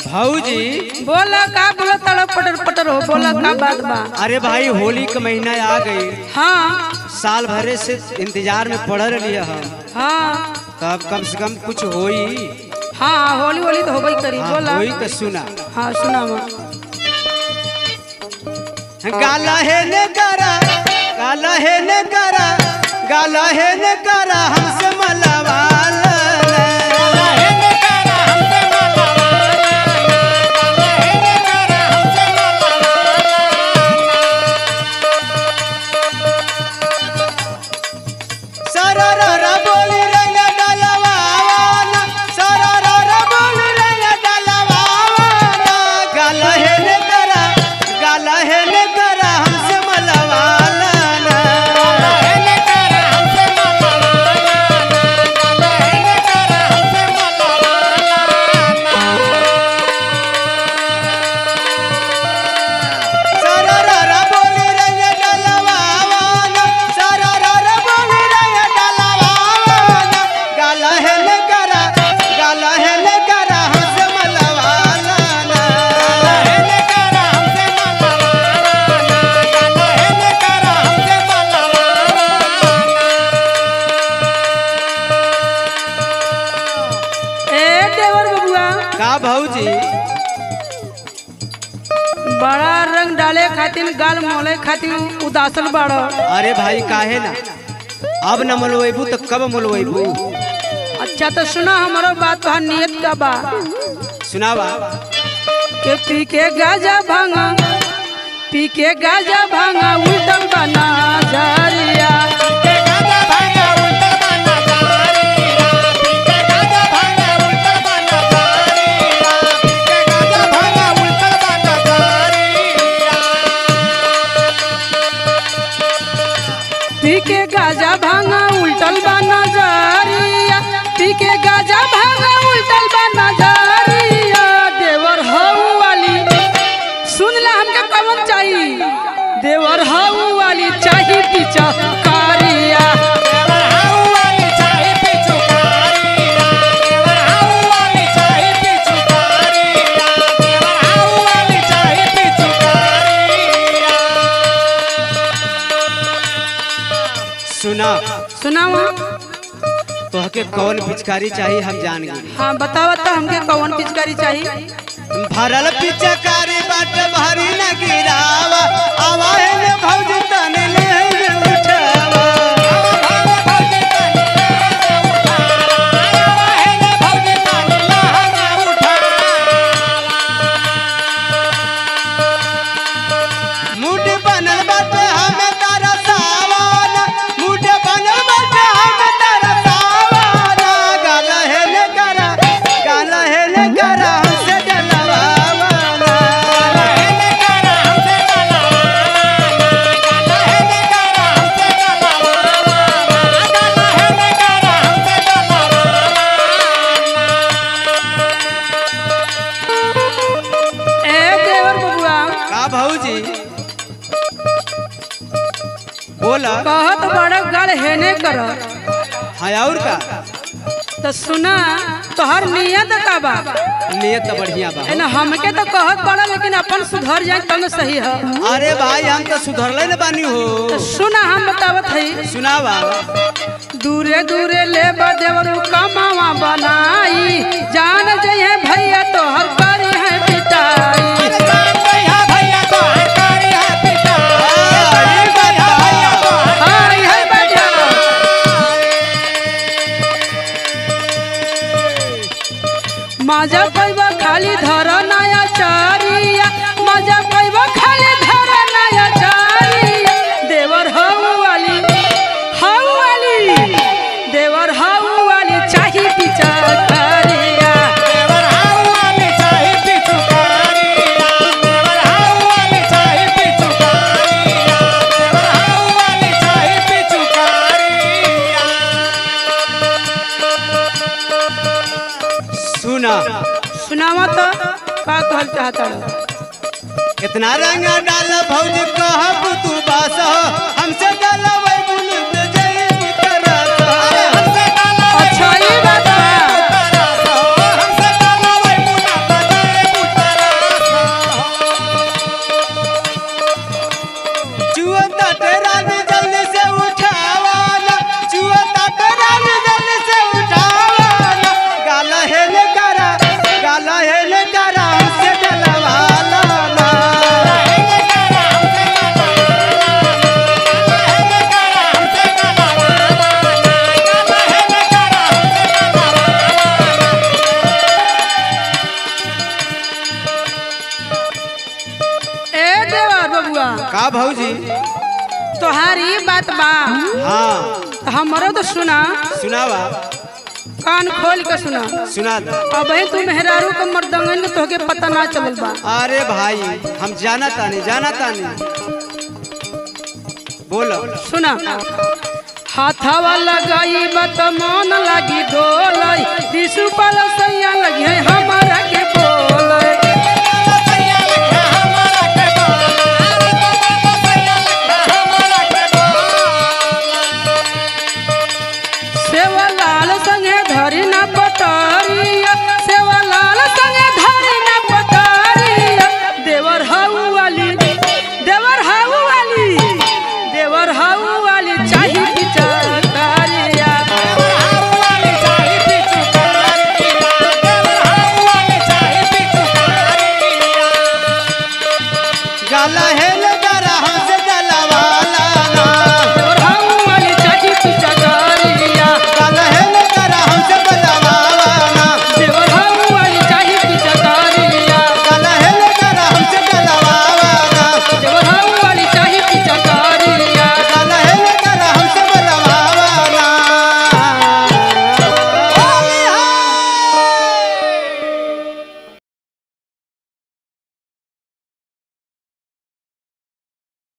भाऊजी बोला का बोला तड़प पटर पटर हो बोला का बात बा। अरे भाई होली का महीना आ गई। हाँ साल भरे से इंतजार में पड़ रही हम। हाँ तब कम से कम कुछ होई। हाँ होली होली तो होबई करी। हाँ, बोला होई तो सुना। हाँ सुना गाला है न करा गाला है न करा गाला है न करा हमसे मलवाल भाऊजी बड़ा रंग डाले खातिर गाल मोले खातिर उदासल बड़ा। अरे भाई काहे ना अब न मोलवेबू तो कब मोलवेबू। अच्छा तो सुना हमारा बात तो नियत का बा। सुनावा के पी के गाजा भांगा उल्टल बना जारिया पी के गाजा भांगा उल्टल बना जारिया पी के गाजा भांगा उल्टल बना जारिया देवर हऊ वाली सुन ला हमके कवन चाहिए देवर हऊ वाली चाहिए पीछा कारिया सुना सुनावा तो हके कौन पिचकारी चाहिए हम जान गए। हाँ बतावा तो हमके कौन पिचकारी चाहिए। भरल पिचकारी बाट भारी न गिरावा आवाए ने भौजी तने ले उठावा मुड बनल बाटे हमें तारा सावाना मुड बनल बाटे हमें तारा सावाना गाला है न करा हमसे भाऊजी बोला कहत बड़ा गाल हेने कर। हाँ और का तो सुना तोहर नियत का बा। नियत तो बढ़िया बा ना हमके तो कहत बड़ा लेकिन अपन सुधर जाए तब तो सही है। अरे भाई हम तो सुधरले न बानी हो। तो सुना हम बतावत है सुनावा दूरे दूरे ले देवरू कमावा बनाई जान जइए भैया तोहर करी है पिटाई मजा पैबा खाली धर नया चारिया मजा पैबा खाली धर नया चारिया देवर हऊ वाली देवर हऊ वाली चाहिए पीछा करिया सुनावा तो का कहल चाहता है। कितना रंग डाल भौजी कहब तू बास हमसे डाला वही बुलंद जई तरस अच्छा ये बात है। हाँ भौजी तोहारी बात बा हाँ तो हमरो तो सुना सुनावा कान खोल के सुना सुना दो। अब तू मेहरारू के मर्दंगन के तोहके पता ना चलल बा। अरे भाई हम जाना तानी बोलो सुना हाथवा लगाई बत मन लगी डोलाई दिसु पल सैया लगी है